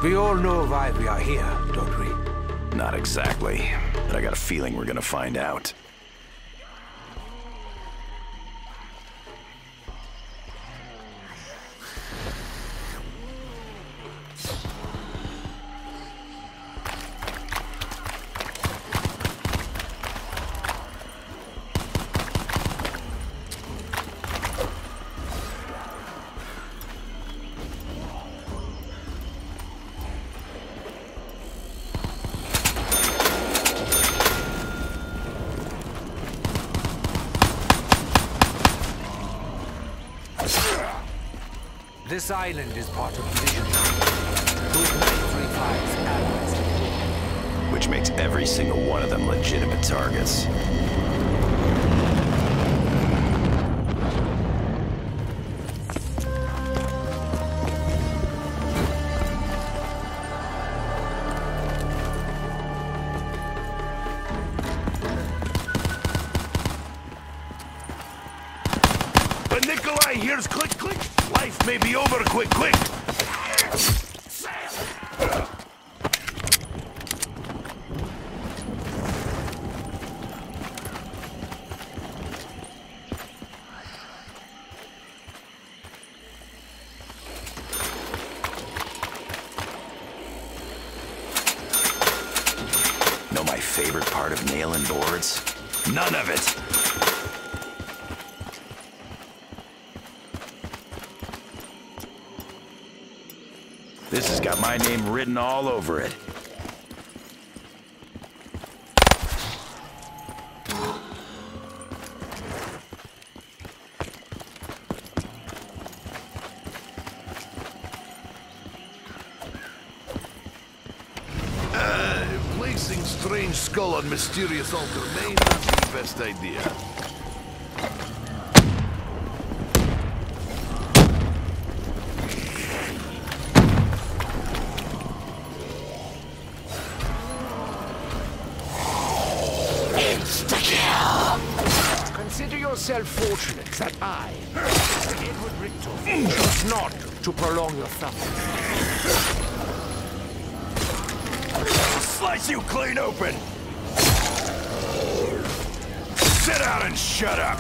We all know why we are here, don't we? Not exactly, but I got a feeling we're gonna find out. This island is part of Vision. Group 935's allies. Which makes every single one of them legitimate targets. When Nikolai hears click, click, life may be over quick, quick. Know my favorite part of nailing boards? None of it! This has got my name written all over it. Placing strange skull on mysterious altar may not be the best idea. Consider yourself fortunate that I, Edward Richter, chose not to prolong your suffering. Slice you clean open! Sit down and shut up!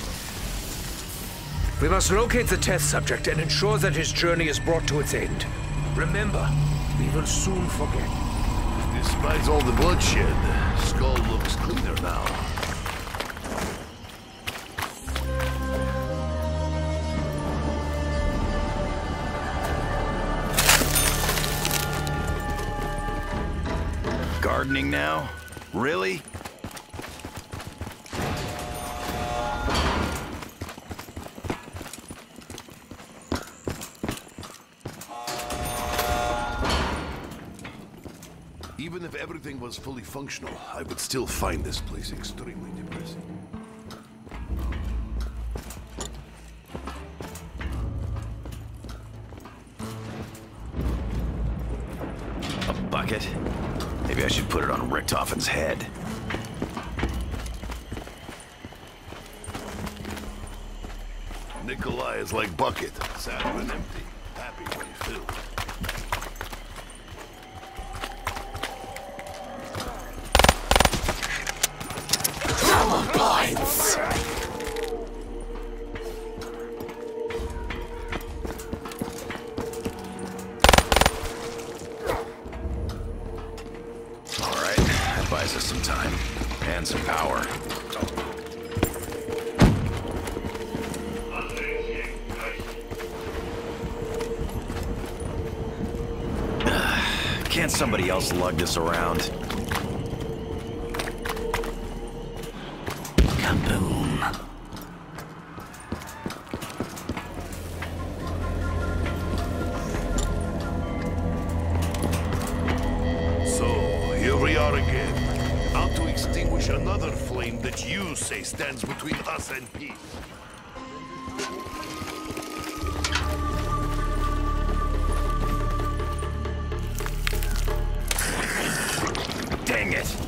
We must locate the test subject and ensure that his journey is brought to its end. Remember, we will soon forget. Despite all the bloodshed, Skull looks cleaner now. Gardening now? Really? Even if everything was fully functional, I would still find this place extremely depressing. A bucket? Maybe I should put it on Richtofen's head. Nikolai is like bucket, sad when empty, happy when filled. Points! Alright, that buys us some time. And some power. Can't somebody else lug this around? Kaboom. So, here we are again. Out to extinguish another flame that you say stands between us and peace. Dang it!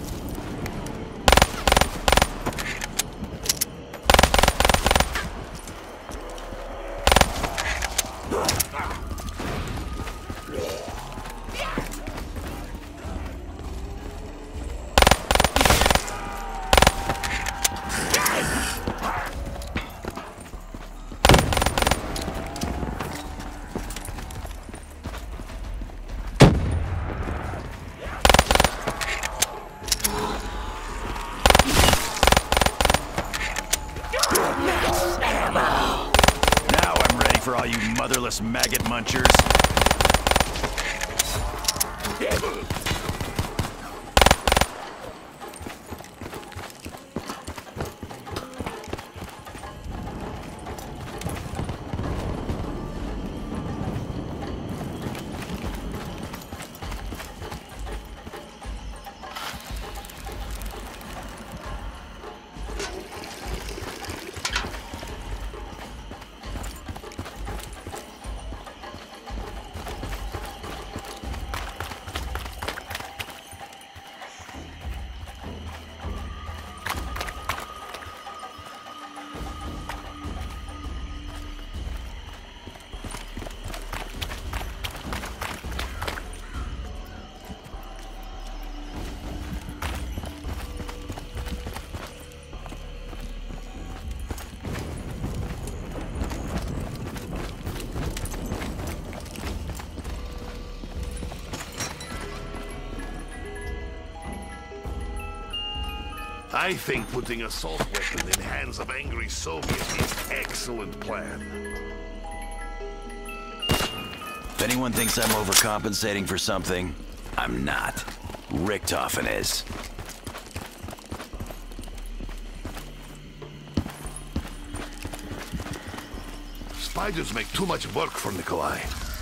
all you motherless maggot munchers. I think putting assault weapon in hands of angry Soviets is excellent plan. If anyone thinks I'm overcompensating for something, I'm not. Richtofen is. Spiders make too much work for Nikolai.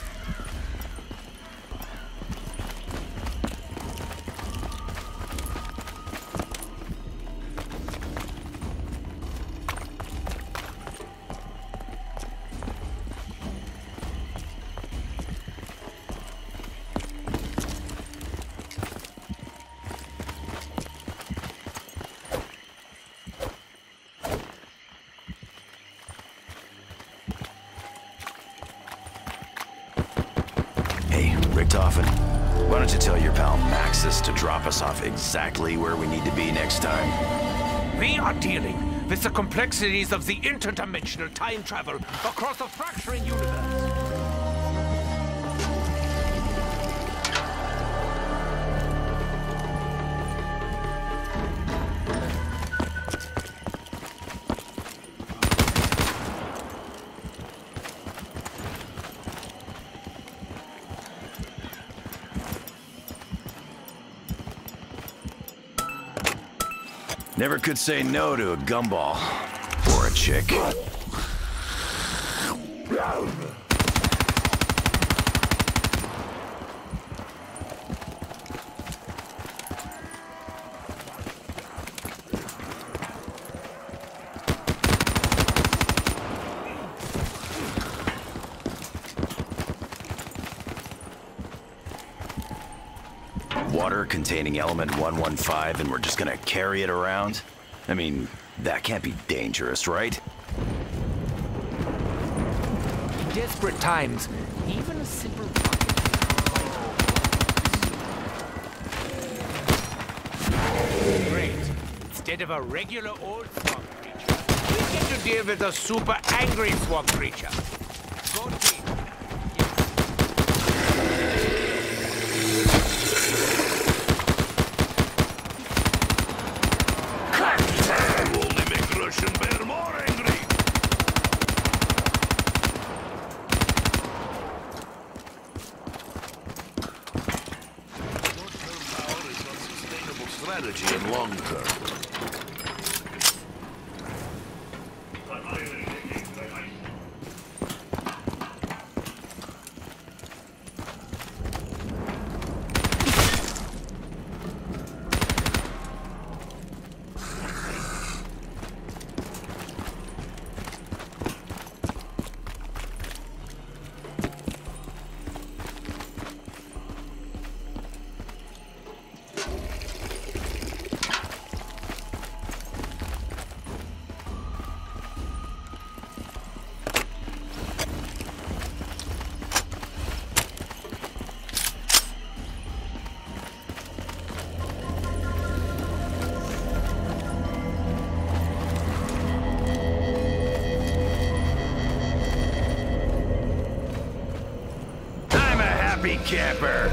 Richtofen, why don't you tell your pal Maxis to drop us off exactly where we need to be next time? We are dealing with the complexities of the interdimensional time travel across a fracturing universe. Never could say no to a gumball. Or a chick. Water containing element 115 and we're just gonna carry it around? I mean, that can't be dangerous, right? In desperate times, even a simple bucket. Great. Instead of a regular old swamp creature, we get to deal with a super angry swamp creature. Go team. Strategy and long term. Happy camper!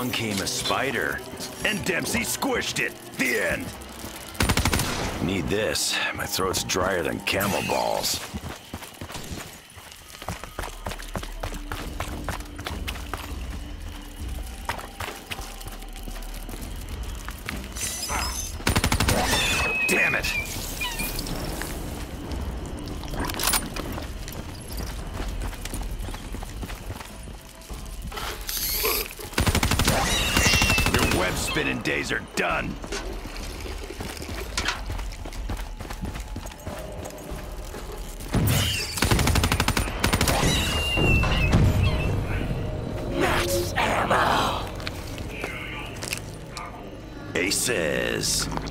along came a spider, and Dempsey squished it. The end. Need this. My throat's drier than camel balls. Damn it! Your web-spinning days are done. Max ammo. Aces.